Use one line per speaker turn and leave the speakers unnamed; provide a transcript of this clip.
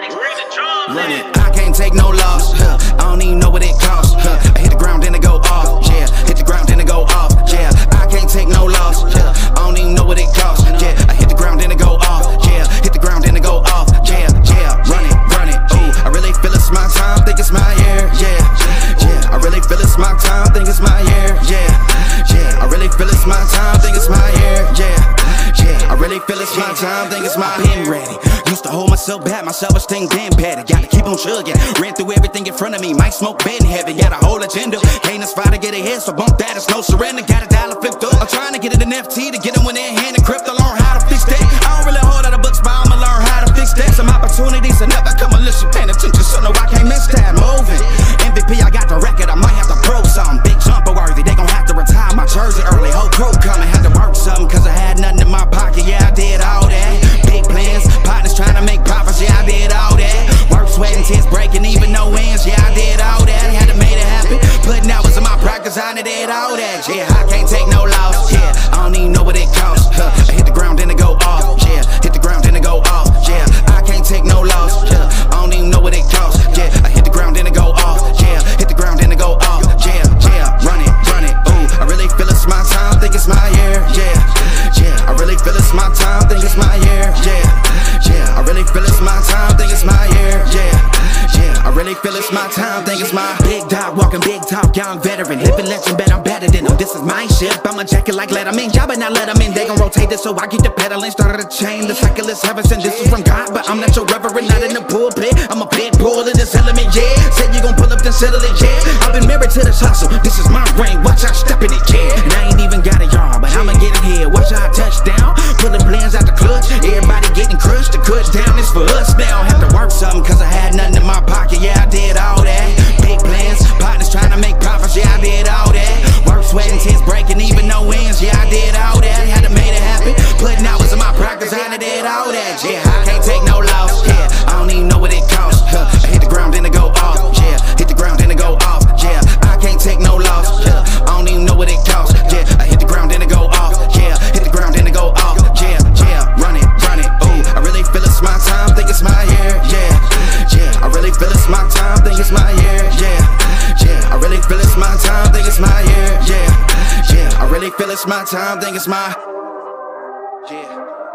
Run it. I can't take no loss. I don't even know what it costs. I hit the ground then it go off. Yeah, hit the ground then it go off. Yeah, I can't take no loss. I don't even know what it costs. Yeah, I hit the ground then it go off. Yeah, hit the ground then it go off. Yeah, yeah, run it, run it. Ooh, I really feel it's my time, think it's my year. Yeah, yeah, I really feel it's my time, think it's my year. Yeah, yeah, I really feel it's my time, think it's my year. Yeah, yeah, I really feel it's my time, think it's my pen ready. Used to hold myself back, my self-esteem damn bad. Gotta keep on chugging, ran through everything in front of me. Might smoke bed in heaven, got a whole agenda. Can't aspire to get ahead, so bump that, it's no surrender. Got a dollar flipped up, I'm trying to get it in FT to get them when they're hand and crypto. Learn how to fix that. I don't really hold out of books, but I'ma learn how to fix that. Some opportunities will never come unless you paying attention, so no, I can't miss that. Moving, MVP, I got the record, I might have to prove something. Big jumper worthy, they gon' have to retire my jersey early. Whole crew coming, had to work something, cause I had nothing in my pocket. Yeah, I did all that. Big plans, partners trying to make profits. Yeah, I did all that. Work, sweat, and tears breaking, even no wins. Yeah, I did all that. Had to make it happen. Putting hours in my practice, I did all that. Yeah, I can't take no loss. Yeah, I don't even know what it costs. I hit the ground, then it go off. Yeah, hit the ground, then it go off. Yeah, I can't take no loss. Yeah, I don't even know what it costs. Yeah, I hit the ground, then it go off. Yeah, hit the ground, then it go off. Yeah, yeah, run it, run it. Ooh, I really feel it's my time, think it's my year. Yeah, yeah, I really feel it's my time, think it's my year. Yeah, yeah, I really feel it's my time, think it's my year. Yeah, yeah, I really feel it's my time, think it's my big dog, walking big talk, young veteran, living legend, bet I'm better than them. This is my ship, I'ma jack it like Letterman. Y'all better not let them in, they gon' rotate this, so I keep the pedaling. Started a chain, the cycle is heaven sent. This is from God, but I'm not your reverend, not in the pulpit. I'm a pit bull of this element, yeah. Said you gon' pull up, then settle it, yeah. I've been married to this hustle, this is my ring, watch out step in it, yeah. And I ain't even got a yard, but I'ma get it here. Watch out touch down, pulling plans out the clutch. Everybody getting crushed, the cut down is for us now. Have to work something, cause I had nothing in my pocket. Yeah, I did all that. Big plans, partners trying to make profits. Yeah, I did all that. Work, sweat, and tears breaking, even no wins. Yeah, I did all that. Had to make it happen. Putting hours in my practice, I did all that. Yeah, I can't take no loss. Yeah, I don't even know what it costs. I hit the ground, then it go off. Yeah, hit the ground, then it go off. Yeah, I can't take no loss. Yeah, I don't even know what it costs. Yeah, I hit the ground, then it go off. Yeah, hit the ground, then it go off. Yeah, yeah, run it, run it. Ooh, I really feel it's my time, think it's my year. Yeah, yeah, I really feel it's my time, think it's my year. Yeah, yeah, I really feel it's my time, think it's my year. Yeah, yeah, I really feel it's my time, think it's my. Yeah.